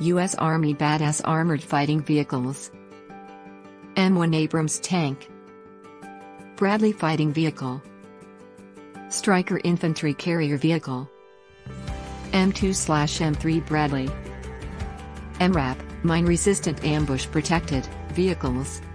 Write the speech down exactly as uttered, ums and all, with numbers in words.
U S Army Badass Armored Fighting Vehicles. M one Abrams Tank. Bradley Fighting Vehicle. Stryker Infantry Carrier Vehicle. M two M three Bradley. M RAP, Mine Resistant Ambush Protected, Vehicles.